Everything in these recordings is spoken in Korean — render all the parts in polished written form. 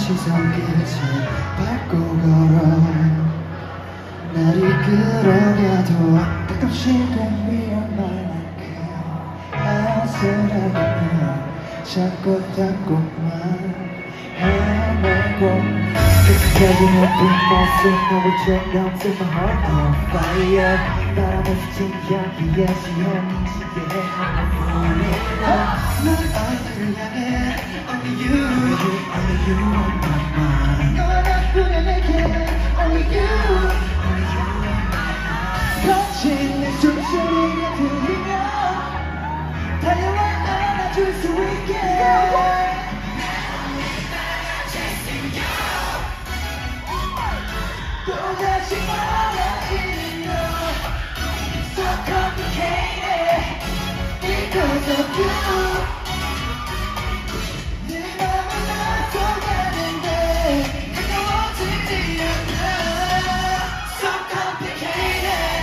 시선 끝을 밟고 걸어 날 이끌어가도 가끔씩 위험한 아슬아슬한 잡고 닦고만 헤매고 끝까지 높은 모습 너를 처럼 set my heart on fire 바람에서 진향기에 시향이 지게 넌 어디를 향해 Only you, only you on my mind 너와 나뿐이야 내게 Only you 거친 내 숨소리가 들리면 달려와 안아줄 수 있게 또다시 멀어지는 너 So complicated Because of you 내 맘은 앞서가는데 가까워지지 않아 So complicated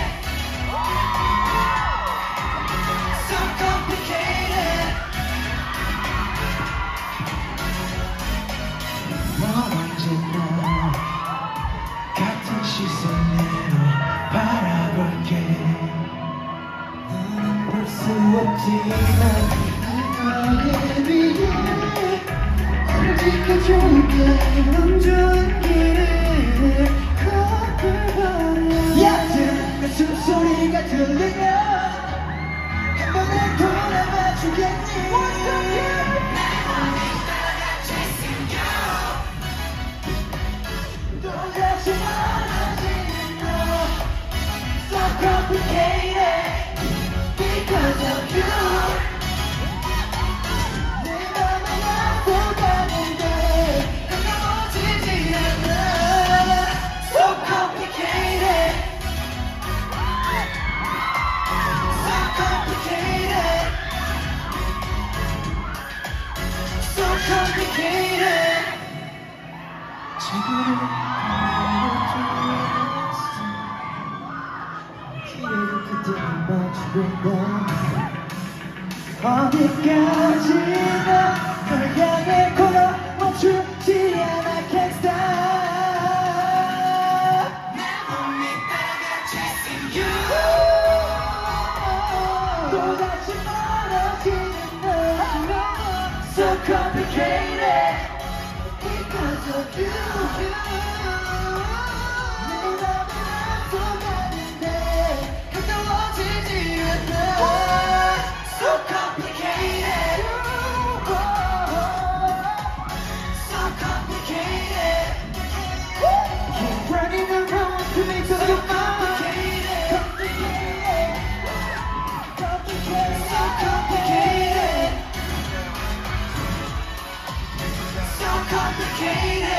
So complicated 넌 언제나 같은 시선으로 바라볼게 너는 볼 수 없지만 너에 비해 나를 지켜줄게 넌 좋은 길을 걸어버려 얕은 내 숨소리가 들리면 한 번에 돌아봐 주겠니 또다시 멀어지는 너 So complicated Because of you 내 맘은 앞서가는데 가까워지지 않아 So complicated So complicated So complicated 지구를 길을 그대로 맞추고 어디까지나 널 향해 걸어 멈추지 않아 Can't stop 내 몸이 따라 chasing you 또다시 멀어지는 너 So complicated Because of you 내 맘은 앞서가는데 가까워지지 않아 So complicated So complicated Keep running around to make so complicated Complicated So complicated So complicated